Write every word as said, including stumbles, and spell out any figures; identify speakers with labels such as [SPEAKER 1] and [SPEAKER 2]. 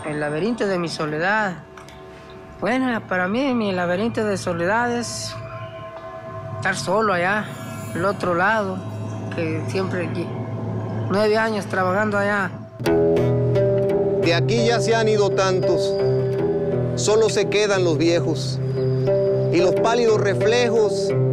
[SPEAKER 1] El laberinto de mi soledad. Bueno, para mí mi laberinto de soledad es estar solo allá, al otro lado, que siempre aquí, nueve años trabajando allá.
[SPEAKER 2] De aquí ya se han ido tantos, solo se quedan los viejos y los pálidos reflejos